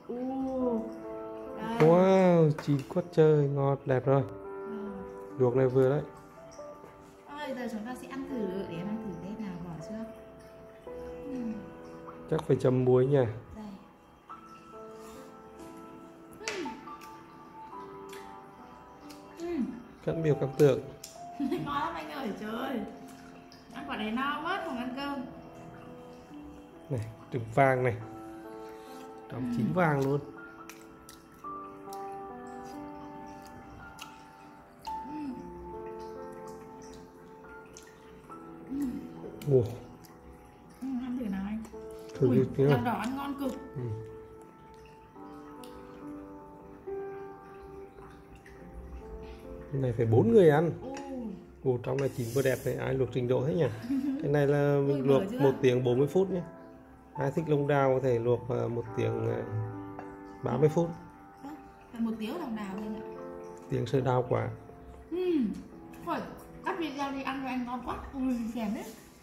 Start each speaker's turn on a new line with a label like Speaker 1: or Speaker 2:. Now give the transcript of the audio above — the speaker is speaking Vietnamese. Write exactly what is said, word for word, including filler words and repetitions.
Speaker 1: Uh,
Speaker 2: wow, chín quất chơi, ngọt, đẹp rồi.
Speaker 1: Ừ.
Speaker 2: Luộc này vừa đấy.
Speaker 1: Bây giờ chúng ta sẽ ăn thử, để em ăn thử thế nào, bỏ chưa? Uhm.
Speaker 2: Chắc phải chấm muối nha.
Speaker 1: Đây. Uhm.
Speaker 2: Cắn biểu cảm tưởng.
Speaker 1: Ngon lắm anh ơi, trời ơi. Ăn quả này no mất, không ăn cơm.
Speaker 2: Này, trứng vàng này. Đóng uhm. chín vàng luôn. Ồ.
Speaker 1: Ừ, ăn thử nào anh.
Speaker 2: Thử
Speaker 1: Ui,
Speaker 2: cái
Speaker 1: lòng đỏ ăn ngon cực.
Speaker 2: Ừ. Cái này phải bốn người ăn. Ồ, uh. trong này chín vừa đẹp này, ai luộc trình độ hết nhỉ? Cái này là mình Ui, luộc một tiếng bốn mươi phút nhé. Ai thích lòng đào có thể luộc một tiếng ba mươi phút.
Speaker 1: À, một tiếng lòng đào lên ạ.
Speaker 2: Tiếng sữa đào quả.
Speaker 1: Ừ. Thôi, cắt video đi ăn cho anh ngon quá. Ui, thèm đấy.